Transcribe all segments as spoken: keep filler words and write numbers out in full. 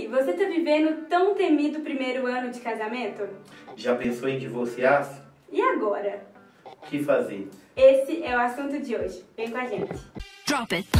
você tá vivendo o tão temido primeiro ano de casamento? Já pensou em divorciar-se? E agora? O que fazer? Esse é o assunto de hoje. Vem com a gente. Drop it.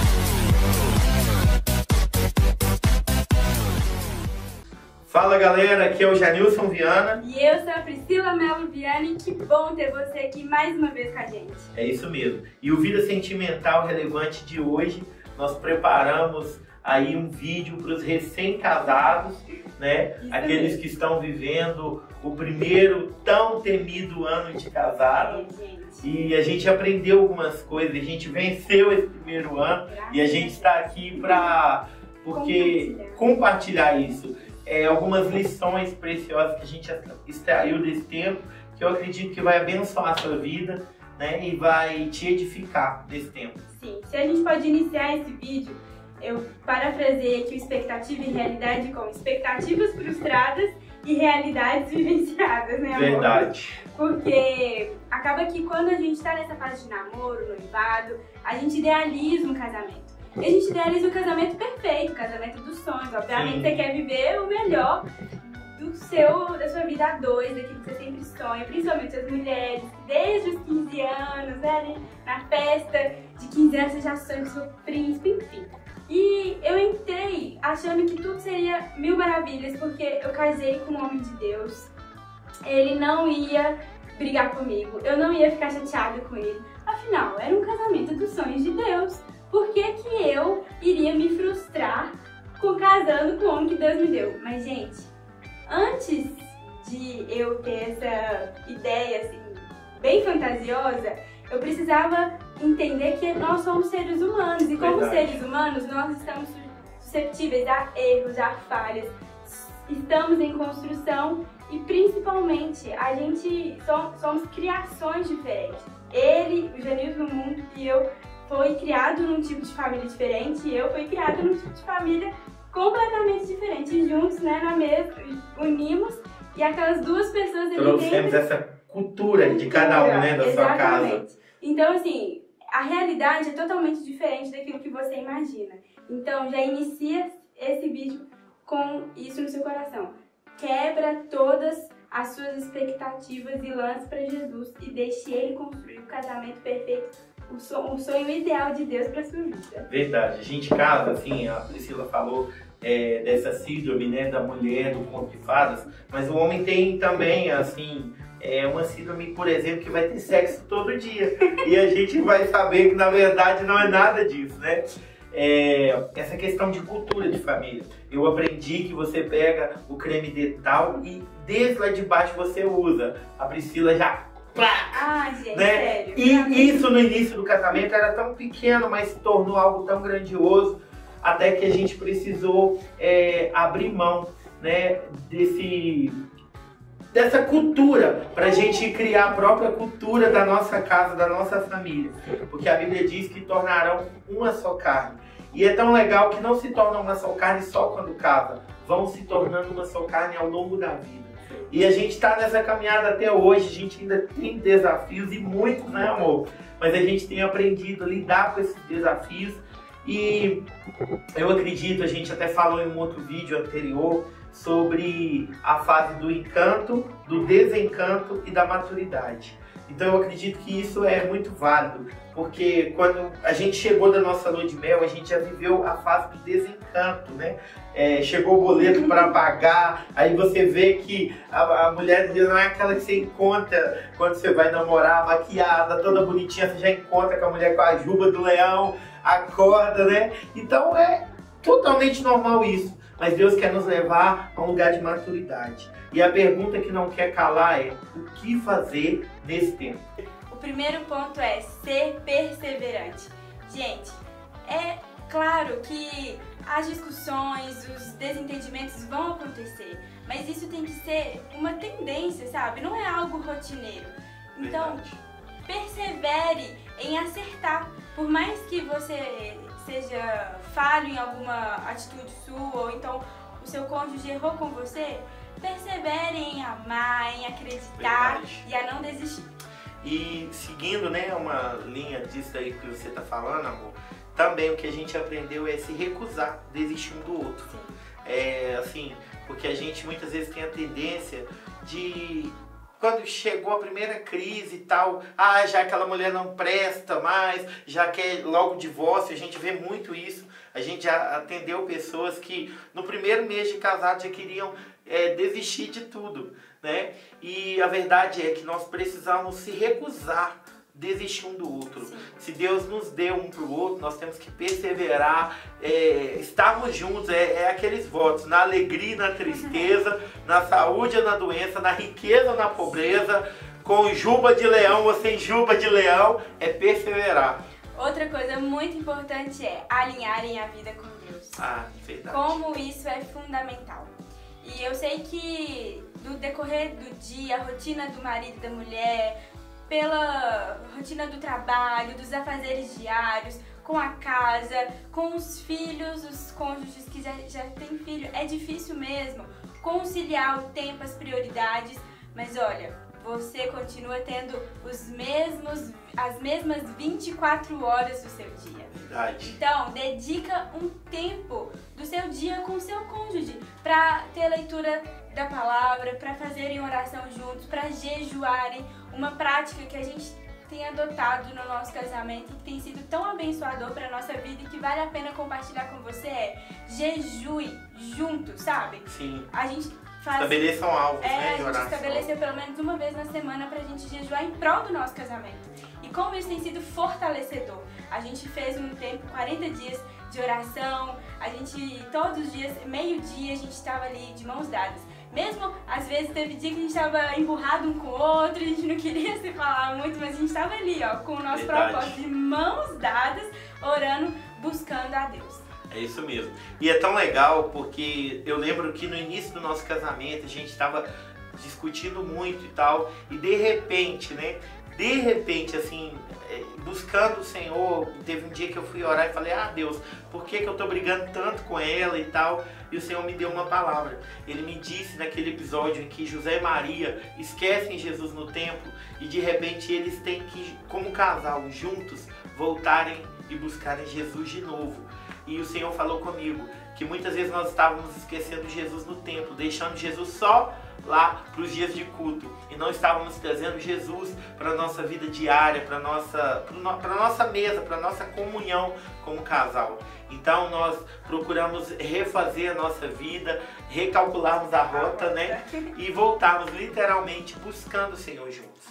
Fala galera, aqui é o Janilson Viana. E eu sou a Priscila Melo Viana e que bom ter você aqui mais uma vez com a gente. É isso mesmo. E o Vida Sentimental Relevante de hoje, nós preparamos aí um vídeo para os recém-casados, né? Isso Aqueles mesmo. que estão vivendo o primeiro tão temido ano de casado. É, gente. E a gente aprendeu algumas coisas, a gente venceu esse primeiro ano e a gente está aqui para porque Compartilhar. compartilhar isso. É, algumas lições preciosas que a gente extraiu desse tempo, que eu acredito que vai abençoar a sua vida, né, e vai te edificar nesse tempo. Sim, se a gente pode iniciar esse vídeo, eu parafraseei aqui o expectativa e realidade como expectativas frustradas e realidades vivenciadas, né, amor? Verdade. Porque acaba que quando a gente tá nessa fase de namoro, noivado, a gente idealiza um casamento. E a gente idealiza o casamento perfeito, o casamento dos sonhos. Obviamente Sim. você quer viver o melhor do seu, da sua vida a dois, daquilo que você sempre sonha, principalmente as mulheres, que desde os quinze anos, né, ali na festa de quinze anos você já sonha com o seu príncipe, enfim. E eu entrei achando que tudo seria mil maravilhas, porque eu casei com um homem de Deus, ele não ia brigar comigo, eu não ia ficar chateada com ele, afinal, era um casamento dos sonhos de Deus. Por que que eu iria me frustrar com casando com o homem que Deus me deu? Mas, gente, antes de eu ter essa ideia, assim, bem fantasiosa, eu precisava entender que nós somos seres humanos. E como Verdade. seres humanos, nós estamos suscetíveis a erros, a falhas. Estamos em construção e, principalmente, a gente somos, somos criações diferentes. Ele, o Janilson no mundo, e eu foi criado num tipo de família diferente e eu fui criada num tipo de família completamente diferente. E juntos, né, na mesa, unimos e aquelas duas pessoas ali Trouxemos essa cultura de cada um, né, da sua casa. Exatamente. Então, assim, a realidade é totalmente diferente daquilo que você imagina. Então, já inicia esse vídeo com isso no seu coração. Quebra todas as suas expectativas e lance para Jesus e deixe Ele construir o casamento perfeito, o sonho, o sonho ideal de Deus para sua vida. Verdade. A gente casa, assim, a Priscila falou é, dessa síndrome, né, da mulher, do conto de fadas, mas o homem tem também, assim, é uma síndrome, por exemplo, que vai ter sexo todo dia. E a gente vai saber que, na verdade, não é nada disso, né? É, essa questão de cultura de família. Eu aprendi que você pega o creme dental e desde lá de baixo você usa. A Priscila já... Ah, gente, né? sério. E isso no início do casamento era tão pequeno, mas se tornou algo tão grandioso, até que a gente precisou é, abrir mão, né, desse, dessa cultura, para a gente criar a própria cultura da nossa casa, da nossa família. Porque a Bíblia diz que tornarão uma só carne. E é tão legal que não se torna uma só carne só quando casa, vão se tornando uma só carne ao longo da vida. E a gente está nessa caminhada até hoje, a gente ainda tem desafios e muitos, né, amor? Mas a gente tem aprendido a lidar com esses desafios e eu acredito, a gente até falou em um outro vídeo anterior sobre a fase do encanto, do desencanto e da maturidade. Então eu acredito que isso é muito válido, porque quando a gente chegou da nossa lua de mel, a gente já viveu a fase do desencanto, né? É, chegou o boleto para pagar, aí você vê que a, a mulher não é aquela que você encontra quando você vai namorar, maquiada, toda bonitinha, você já encontra com a mulher com a juba do leão, acorda, né? Então é totalmente normal isso, mas Deus quer nos levar a um lugar de maturidade. E a pergunta que não quer calar é: o que fazer nesse tempo? O primeiro ponto é ser perseverante. Gente, é claro que as discussões, os desentendimentos vão acontecer, mas isso tem que ser uma tendência, sabe? Não é algo rotineiro. Então, Verdade. persevere em acertar. Por mais que você seja falho em alguma atitude sua, ou então o seu cônjuge errou com você, persevere em amar, em acreditar. Verdade. E a não desistir. E seguindo, né, uma linha disso aí que você tá falando, amor, também o que a gente aprendeu é se recusar, desistir um do outro. Sim. É, assim, porque a gente muitas vezes tem a tendência de, quando chegou a primeira crise e tal, ah, já aquela mulher não presta mais, já quer logo divórcio, a gente vê muito isso. A gente já atendeu pessoas que no primeiro mês de casado já queriam é, desistir de tudo, né? E a verdade é que nós precisamos se recusar, desistir um do outro. Sim. Se Deus nos deu um para o outro, nós temos que perseverar, é, estarmos juntos, é, é aqueles votos, na alegria e na tristeza, na saúde ou na doença, na riqueza ou na pobreza, com juba de leão ou sem juba de leão, é perseverar. Outra coisa muito importante é alinharem a vida com Deus. Ah, verdade. Como isso é fundamental. E eu sei que no decorrer do dia, a rotina do marido e da mulher, pela rotina do trabalho, dos afazeres diários, com a casa, com os filhos, os cônjuges que já, já têm filho, é difícil mesmo conciliar o tempo, as prioridades, mas olha, você continua tendo os mesmos, as mesmas vinte e quatro horas do seu dia. Verdade. Então, dedica um tempo do seu dia com o seu cônjuge para ter leitura da palavra, para fazerem oração juntos, para jejuarem, uma prática que a gente tem adotado no nosso casamento e que tem sido tão abençoador para nossa vida e que vale a pena compartilhar com você é jejue junto, sabe? Sim. A gente faz... Estabeleçam alvos, é, né, de a gente oração. estabeleceu pelo menos uma vez na semana pra gente jejuar em prol do nosso casamento. E como isso tem sido fortalecedor. A gente fez um tempo, quarenta dias de oração, a gente, todos os dias, meio-dia, a gente estava ali de mãos dadas. Mesmo, às vezes, teve dia que a gente estava empurrado um com o outro, a gente não queria se falar muito, mas a gente estava ali, ó, com o nosso Verdade. propósito de mãos dadas, orando, buscando a Deus. É isso mesmo. E é tão legal porque eu lembro que no início do nosso casamento a gente estava discutindo muito e tal, e de repente, né, de repente, assim, buscando o Senhor, teve um dia que eu fui orar e falei, ah, Deus, por que que eu tô brigando tanto com ela e tal? E o Senhor me deu uma palavra. Ele me disse naquele episódio em que José e Maria esquecem Jesus no templo e de repente eles têm que, como casal, juntos, voltarem e buscarem Jesus de novo. E o Senhor falou comigo que muitas vezes nós estávamos esquecendo Jesus no templo, deixando Jesus só lá para os dias de culto e não estávamos trazendo Jesus para a nossa vida diária, para a nossa, para nossa mesa, para a nossa comunhão como casal. Então nós procuramos refazer a nossa vida, recalcularmos a rota, né? E voltarmos literalmente buscando o Senhor juntos.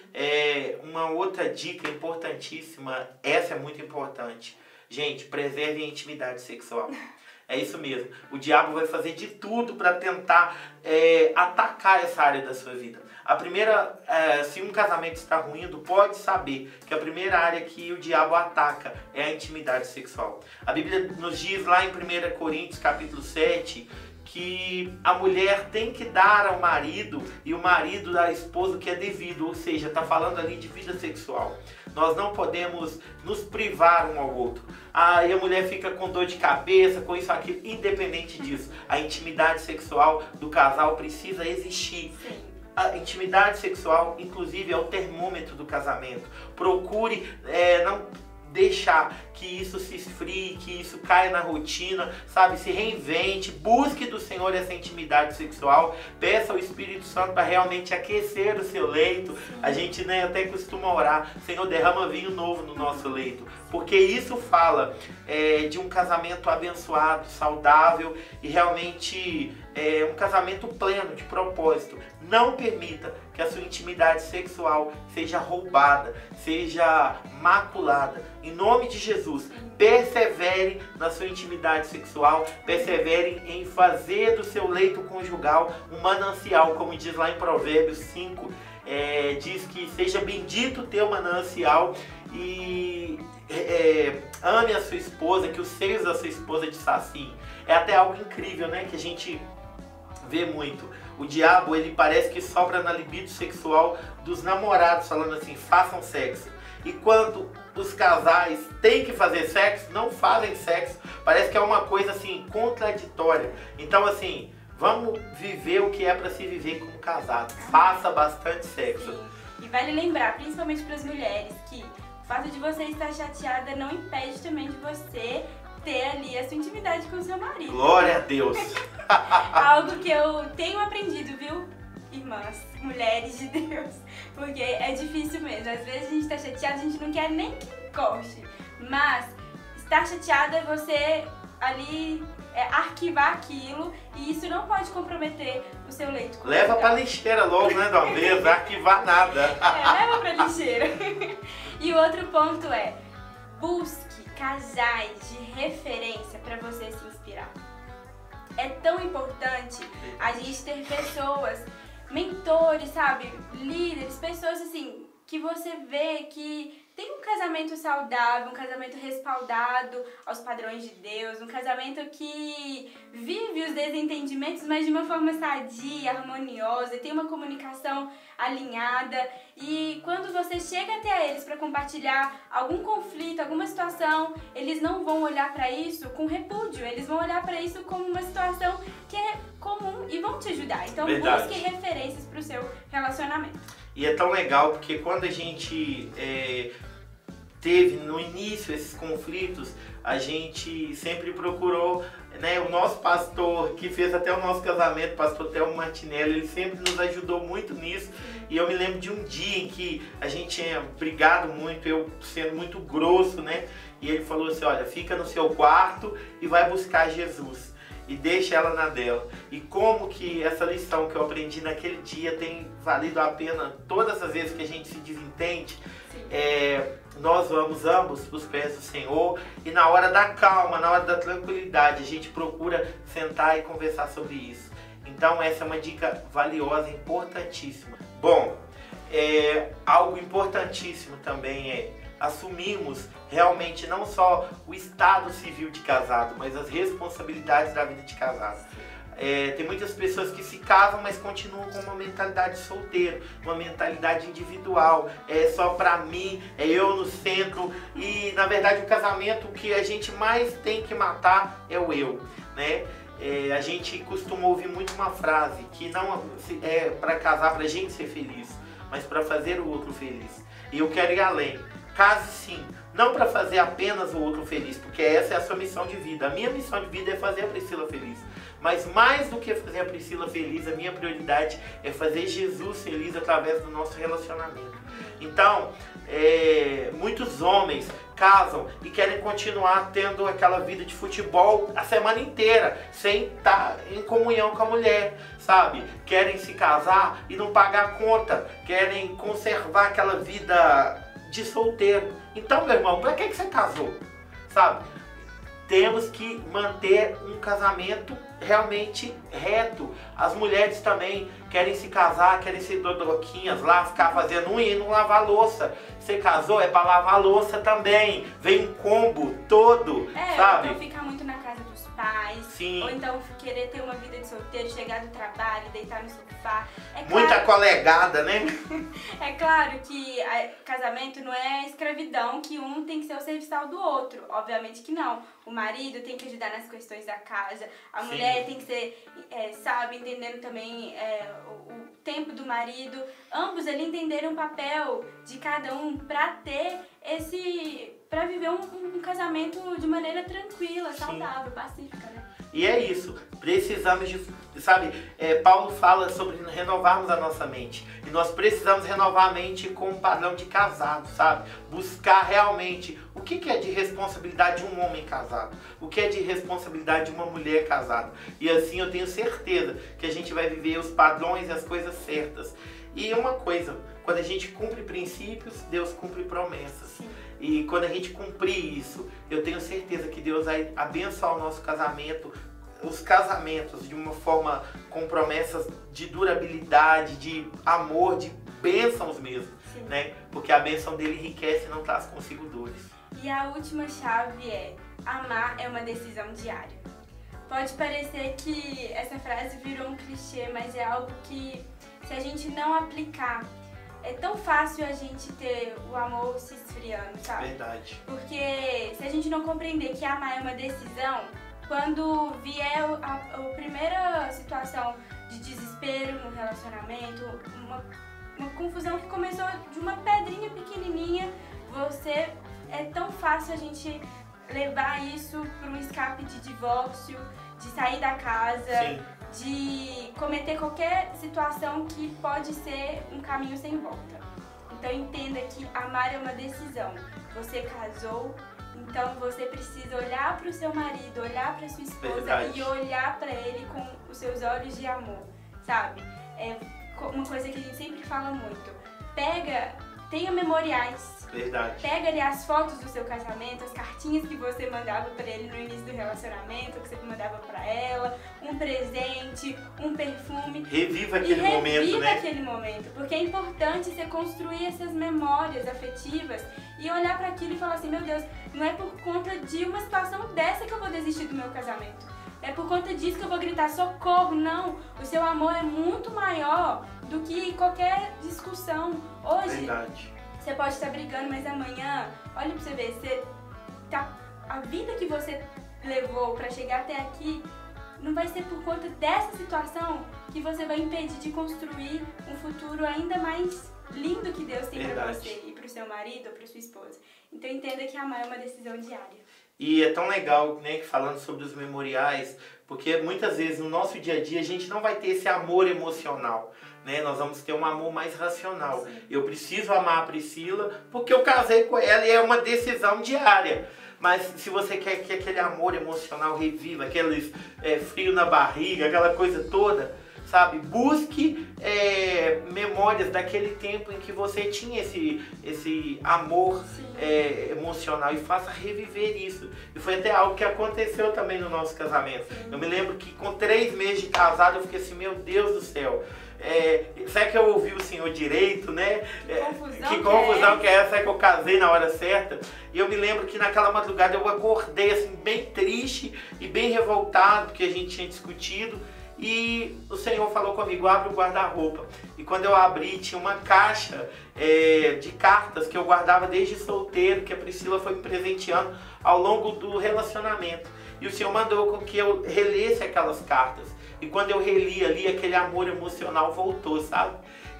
É, uma outra dica importantíssima, essa é muito importante. Gente, preserve a intimidade sexual. É isso mesmo. O diabo vai fazer de tudo para tentar é, atacar essa área da sua vida. A primeira, é, se um casamento está ruindo, pode saber que a primeira área que o diabo ataca é a intimidade sexual. A Bíblia nos diz lá em primeira Coríntios capítulo sete que a mulher tem que dar ao marido e o marido à esposa o que é devido, ou seja, está falando ali de vida sexual. Nós não podemos nos privar um ao outro. Aí a mulher fica com dor de cabeça, com isso, aquilo, independente disso. A intimidade sexual do casal precisa existir. Sim. A intimidade sexual, inclusive, é o termômetro do casamento. Procure é, não deixar que isso se esfrie, que isso caia na rotina, sabe? Se reinvente, busque do Senhor essa intimidade sexual, peça ao Espírito Santo para realmente aquecer o seu leito. A gente, né, até costuma orar, Senhor, derrama vinho novo no nosso leito, porque isso fala é, de um casamento abençoado, saudável e realmente é, um casamento pleno de propósito. Não permita que a sua intimidade sexual seja roubada, seja maculada. Em nome de Jesus, persevere na sua intimidade sexual, persevere em fazer do seu leito conjugal um manancial, como diz lá em Provérbios cinco, é, diz que seja bendito o teu manancial e é, ame a sua esposa, que os seios da sua esposa te saciem. É até algo incrível, né, que a gente vê muito. O diabo, ele parece que sobra na libido sexual dos namorados, falando assim, façam sexo. E quando os casais têm que fazer sexo, não fazem sexo. Parece que é uma coisa assim, contraditória. Então assim, vamos viver o que é para se viver como casado. Faça bastante sexo. Sim. E vale lembrar, principalmente para as mulheres, que fato de você estar chateada não impede também de você ter ali a sua intimidade com o seu marido. Glória a Deus! Algo que eu tenho aprendido, viu, irmãs, mulheres de Deus, porque é difícil mesmo. Às vezes a gente tá chateada, a gente não quer nem que encoste, mas estar chateada é você ali é, arquivar aquilo, e isso não pode comprometer o seu leito conjugal. Leva pra lixeira logo, né, de uma vez, não arquivar nada. É, leva pra lixeira. E o outro ponto é, busque casais de referência para você se inspirar. É tão importante a gente ter pessoas, mentores, sabe, líderes, pessoas assim, que você vê que tem um casamento saudável, um casamento respaldado aos padrões de Deus, um casamento que vive os desentendimentos, mas de uma forma sadia, harmoniosa, tem uma comunicação alinhada. E quando você chega até eles para compartilhar algum conflito, alguma situação, eles não vão olhar para isso com repúdio, eles vão olhar para isso como uma situação que é comum e vão te ajudar. Então Verdade. busque referências para o seu relacionamento. E é tão legal porque quando a gente é, teve no início esses conflitos, a gente sempre procurou, né, o nosso pastor, que fez até o nosso casamento, o pastor Thelmo Martinelli, ele sempre nos ajudou muito nisso. E eu me lembro de um dia em que a gente tinha brigado muito, eu sendo muito grosso, né? E ele falou assim, olha, fica no seu quarto e vai buscar Jesus. E deixa ela na dela. E como que essa lição que eu aprendi naquele dia tem valido a pena todas as vezes que a gente se desentende. É, nós vamos ambos para os pés do Senhor e na hora da calma, na hora da tranquilidade, a gente procura sentar e conversar sobre isso. Então essa é uma dica valiosa, importantíssima. Bom, é, algo importantíssimo também é assumirmos realmente não só o estado civil de casado, mas as responsabilidades da vida de casado. É, tem muitas pessoas que se casam, mas continuam com uma mentalidade solteiro, uma mentalidade individual, é só pra mim, é eu no centro, e na verdade o casamento, o que a gente mais tem que matar é o eu, né? É, a gente costuma ouvir muito uma frase que não é para casar pra gente ser feliz, mas para fazer o outro feliz. E eu quero ir além. Case sim, não para fazer apenas o outro feliz, porque essa é a sua missão de vida. A minha missão de vida é fazer a Priscila feliz. Mas mais do que fazer a Priscila feliz, a minha prioridade é fazer Jesus feliz através do nosso relacionamento. Então, é, muitos homens casam e querem continuar tendo aquela vida de futebol a semana inteira, sem estar em comunhão com a mulher, sabe? Querem se casar e não pagar a conta, querem conservar aquela vida de solteiro. Então, meu irmão, pra que que você casou? Sabe? Temos que manter um casamento realmente reto. As mulheres também querem se casar, querem ser dodroquinhas lá, ficar fazendo unha e não lavar louça. Você casou, é pra lavar louça também. Vem um combo todo, é, sabe? Então ficar muito na casa dos pais. Sim. Ou então querer ter uma vida de solteiro, chegar do trabalho, deitar no sofá. É Muita claro, colegada, né? é claro que a, casamento não é escravidão, que um tem que ser o serviçal do outro. Obviamente que não. O marido tem que ajudar nas questões da casa. A Sim. mulher tem que ser, é, sabe, entendendo também é, o, o tempo do marido. Ambos ali entenderem o papel de cada um pra ter esse... pra viver um, um casamento de maneira tranquila, saudável, pacífica, né? E é isso, precisamos de, sabe, é, Paulo fala sobre renovarmos a nossa mente. E nós precisamos renovar a mente com um padrão de casado, sabe? Buscar realmente o que, que é de responsabilidade de um homem casado, o que é de responsabilidade de uma mulher casada. E assim eu tenho certeza que a gente vai viver os padrões e as coisas certas. E uma coisa, quando a gente cumpre princípios, Deus cumpre promessas. Sim. E quando a gente cumprir isso, eu tenho certeza que Deus vai abençoar o nosso casamento, os casamentos de uma forma com promessas de durabilidade, de amor, de bênçãos mesmo, Sim. né? Porque a bênção dele enriquece e não traz consigo dores. E a última chave é: amar é uma decisão diária. Pode parecer que essa frase virou um clichê, mas é algo que, se a gente não aplicar, é tão fácil a gente ter o amor se esfriando, sabe? Verdade. Porque se a gente não compreender que amar é uma decisão, quando vier a, a primeira situação de desespero no relacionamento, uma, uma confusão que começou de uma pedrinha pequenininha, você é tão fácil a gente levar isso para um escape de divórcio, de sair da casa, Sim. de cometer qualquer situação que pode ser um caminho sem volta. Então entenda que amar é uma decisão. Você casou, então você precisa olhar para o seu marido, olhar para sua esposa Verdade. e olhar para ele com os seus olhos de amor, sabe? É uma coisa que a gente sempre fala muito. Pega, tenha memoriais. Verdade. Pega ali as fotos do seu casamento, as cartinhas que você mandava para ele no início do relacionamento, que você mandava para ela, um presente, um perfume. Reviva aquele e momento, reviva né? aquele momento, porque é importante você construir essas memórias afetivas e olhar para aquilo e falar assim, meu Deus, não é por conta de uma situação dessa que eu vou desistir do meu casamento. É por conta disso que eu vou gritar socorro, não. O seu amor é muito maior do que qualquer discussão. Hoje, Verdade. você pode estar brigando, mas amanhã, olha pra você ver, você tá, a vida que você levou pra chegar até aqui não vai ser por conta dessa situação que você vai impedir de construir um futuro ainda mais lindo que Deus tem pra Verdade. você e pro seu marido ou pra sua esposa. Então entenda que amar é uma decisão diária. E é tão legal, né, falando sobre os memoriais, porque muitas vezes no nosso dia a dia a gente não vai ter esse amor emocional, né? Nós vamos ter um amor mais racional. Sim. Eu preciso amar a Priscila porque eu casei com ela e é uma decisão diária. Mas se você quer que aquele amor emocional reviva, aquele é, frio na barriga, aquela coisa toda, sabe? Busque é, memórias daquele tempo em que você tinha esse, esse amor é, emocional e faça reviver isso. E foi até algo que aconteceu também no nosso casamento. Sim. Eu me lembro que com três meses de casado eu fiquei assim, meu Deus do céu. É, será que eu ouvi o Senhor direito, né? Que confusão, que que confusão é. que é essa, será que eu casei na hora certa? E eu me lembro que naquela madrugada eu acordei assim, bem triste e bem revoltado, porque a gente tinha discutido. E o Senhor falou comigo, abre o guarda-roupa. E quando eu abri, tinha uma caixa é, de cartas que eu guardava desde solteiro, que a Priscila foi me presenteando ao longo do relacionamento. E o Senhor mandou com que eu relesse aquelas cartas. E quando eu reli ali, aquele amor emocional voltou, sabe?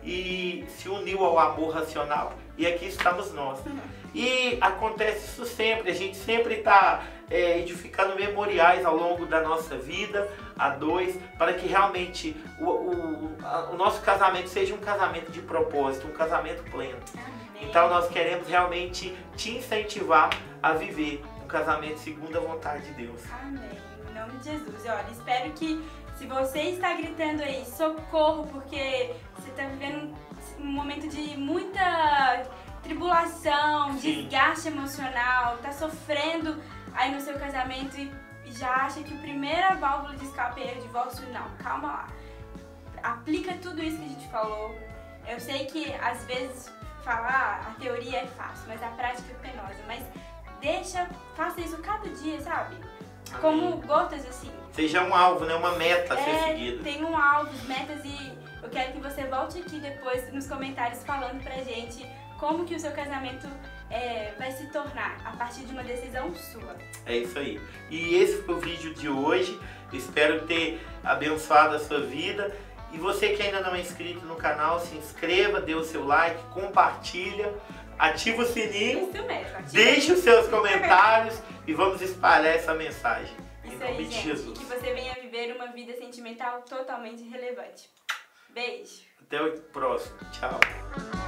E se uniu ao amor racional. E aqui estamos nós. E acontece isso sempre, a gente sempre está é, edificando memoriais ao longo da nossa vida, a dois, para que realmente o, o, a, o nosso casamento seja um casamento de propósito, um casamento pleno. Amém. Então nós queremos realmente te incentivar a viver um casamento segundo a vontade de Deus. Amém. Em nome de Jesus. E olha, espero que se você está gritando aí, socorro, porque você está vivendo um momento de muita tribulação, Sim. desgaste emocional, tá sofrendo aí no seu casamento e já acha que a primeira válvula de escape é o divórcio, não, calma lá. Aplica tudo isso que a gente falou. Eu sei que às vezes falar a teoria é fácil, mas a prática é penosa. Mas deixa, faça isso cada dia, sabe? Amém. Como gotas assim. Seja um alvo, né? Uma meta a ser É, seguida. tem um alvo, metas e eu quero que você volte aqui depois nos comentários falando pra gente como que o seu casamento é, vai se tornar a partir de uma decisão sua. É isso aí. E esse foi o vídeo de hoje. Espero ter abençoado a sua vida. E você que ainda não é inscrito no canal, se inscreva, dê o seu like, compartilha, ativa o sininho, Isso mesmo. ativa deixe os seus comentários e vamos espalhar essa mensagem. Em Isso nome aí, de gente. Jesus. E que você venha viver uma vida sentimental totalmente relevante. Beijo. Até o próximo. Tchau.